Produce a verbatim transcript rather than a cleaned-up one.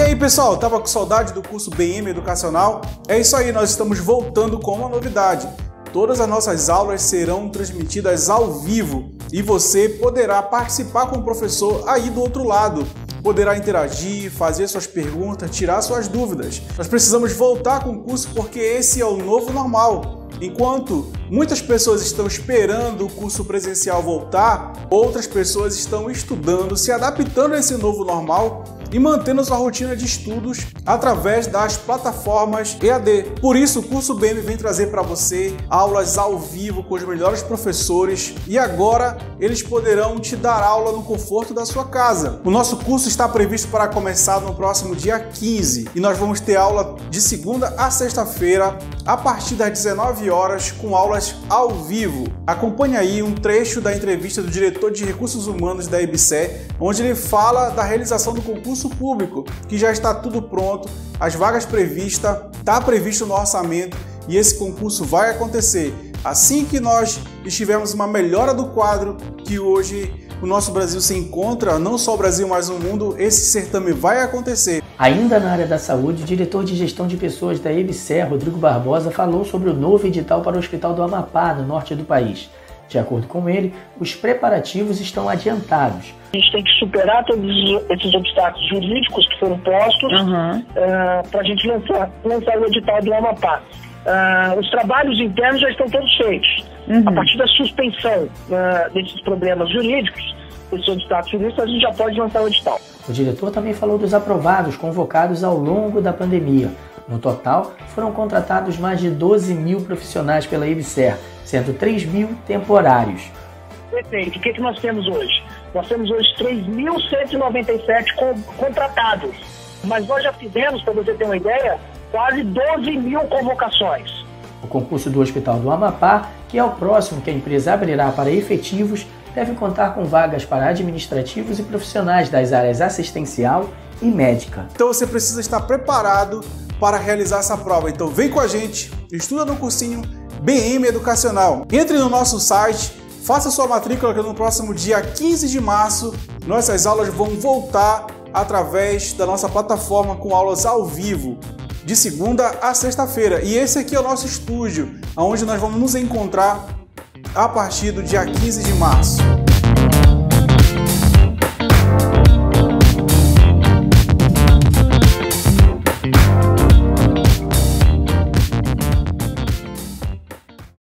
aí pessoal, tava com saudade do curso B M Educacional? É isso aí, nós estamos voltando com uma novidade. Todas as nossas aulas serão transmitidas ao vivo e você poderá participar com o professor aí do outro lado. Poderá interagir, fazer suas perguntas, tirar suas dúvidas. Nós precisamos voltar com o curso porque esse é o novo normal. Enquanto muitas pessoas estão esperando o curso presencial voltar, outras pessoas estão estudando, se adaptando a esse novo normal e mantendo sua rotina de estudos através das plataformas E A D. Por isso, o curso B M vem trazer para você aulas ao vivo com os melhores professores e agora eles poderão te dar aula no conforto da sua casa. O nosso curso está previsto para começar no próximo dia quinze e nós vamos ter aula de segunda a sexta-feira a partir das dezenove horas com aulas ao vivo. Acompanhe aí um trecho da entrevista do diretor de Recursos Humanos da E B S E R, onde ele fala da realização do concurso público, que já está tudo pronto, as vagas previstas, está previsto no orçamento e esse concurso vai acontecer. Assim que nós tivermos uma melhora do quadro que hoje o nosso Brasil se encontra, não só o Brasil, mas o mundo, esse certame vai acontecer. Ainda na área da saúde, o diretor de gestão de pessoas da E B S E R, Rodrigo Barbosa, falou sobre o novo edital para o Hospital do Amapá, no norte do país. De acordo com ele, os preparativos estão adiantados. A gente tem que superar todos esses obstáculos jurídicos que foram postos uhum. uh, para a gente lançar, lançar o edital do Amapá. Uh, os trabalhos internos já estão todos feitos. Uhum. A partir da suspensão uh, desses problemas jurídicos, desses obstáculos jurídicos, a gente já pode lançar o edital. O diretor também falou dos aprovados convocados ao longo da pandemia. No total, foram contratados mais de doze mil profissionais pela E B S E R, sendo três mil temporários. Perfeito. O que, que nós temos hoje? Nós temos hoje três mil cento e noventa e sete contratados, mas nós já fizemos, para você ter uma ideia, quase doze mil convocações. O concurso do Hospital do Amapá, que é o próximo que a empresa abrirá para efetivos, deve contar com vagas para administrativos e profissionais das áreas assistencial e médica. Então você precisa estar preparado para realizar essa prova. Então vem com a gente, estuda no cursinho B M Educacional. Entre no nosso site, faça sua matrícula que no próximo dia quinze de março nossas aulas vão voltar através da nossa plataforma com aulas ao vivo, de segunda a sexta-feira. E esse aqui é o nosso estúdio, onde nós vamos nos encontrar a partir do dia quinze de março.